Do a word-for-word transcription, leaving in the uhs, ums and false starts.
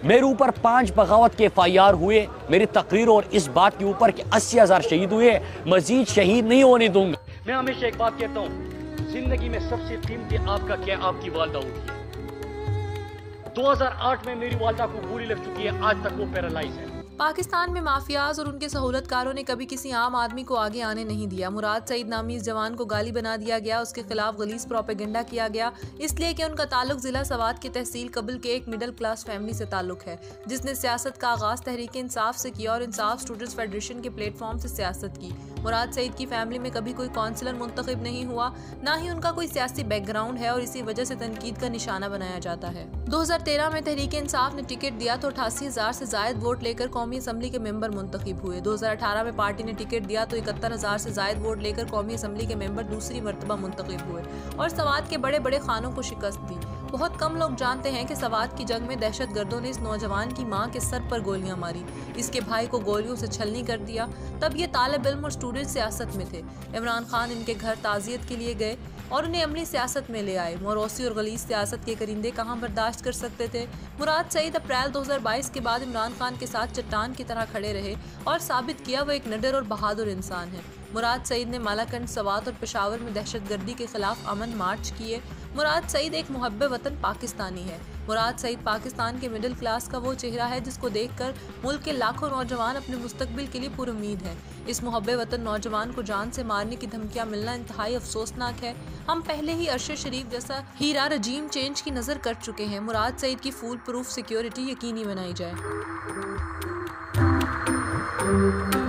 मेरे ऊपर पांच बगावत के एफ आई आर हुए, मेरी तकरीर और इस बात के ऊपर कि अस्सी हजार शहीद हुए, मजीद शहीद नहीं होने दूंगा। मैं हमेशा एक बात कहता हूँ, जिंदगी में सबसे कीमती आपका क्या, आपकी वालदा होती है। दो हज़ार आठ में मेरी वालदा को गोली लग चुकी है, आज तक वो पैरालाइज है। पाकिस्तान में माफियाज और उनके सहूलतकारों ने कभी किसी आम आदमी को आगे आने नहीं दिया। मुराद सईद नामी इस जवान को गाली बना दिया गया, उसके खिलाफ गलीज प्रोपेगेंडा किया गया, इसलिए कि उनका ताल्लुक जिला सवात की तहसील कबल के एक मिडिल क्लास फैमिली से ताल्लुक है, जिसने सियासत का आगाज तहरीक इंसाफ से किया और इंसाफ स्टूडेंट्स फेडरेशन के प्लेटफॉर्म से सियासत की। मुराद सईद की फैमिली में कभी कोई काउंसलर मुंतखब नहीं हुआ, ना ही उनका कोई सियासी बैकग्राउंड है और इसी वजह से तनकीद का निशाना बनाया जाता है। दो हजार तेरह में तहरीक इंसाफ ने टिकट दिया तो अठासी हजार से जायद वोट लेकर कौमी असम्बली के मेंबर मुंतखब हुए। दो हजार अठारह में पार्टी ने टिकट दिया तो इकहत्तर हजार से जायद वोट लेकर कौमी असम्बली के मेंबर दूसरी मरतबा मुंतखब हुए और सवात के बड़े बड़े खानों को शिकस्त दी। बहुत कम लोग जानते हैं कि सवात की जंग में दहशत गर्दों ने इस नौजवान की मां के सर पर गोलियां मारी, इसके भाई को गोलियों से छलनी कर दिया। तब ये तालिब इल्म और स्टूडेंट सियासत में थे। इमरान खान इनके घर ताजियत के लिए गए और उन्हें अमली सियासत में ले आए। मोरोसी और गलीज सियासत के करिंदे कहाँ बर्दाश्त कर सकते थे। मुराद सईद अप्रैल दो हज़ार बाईस के बाद इमरान खान के साथ चट्टान की तरह खड़े रहे और साबित किया वो एक निडर और बहादुर इंसान है। मुराद सईद ने मालाकंड, सवात और पेशावर में दहशतगर्दी के खिलाफ अमन मार्च किए। मुराद सईद एक मुहब्बे वतन पाकिस्तानी है। मुराद सईद पाकिस्तान के मिडिल क्लास का वो चेहरा है जिसको देखकर मुल्क के लाखों नौजवान अपने मुस्तकबिल के लिए पुरुम्मीद हैं। इस मुहब्बे वतन नौजवान को जान से मारने की धमकियां मिलना इंतहाई अफसोसनाक है। हम पहले ही अरशद शरीफ जैसा हीरा रजीम चेंज की नज़र कर चुके हैं। मुराद सईद की फूल प्रूफ सिक्योरिटी यकीनी बनाई जाए।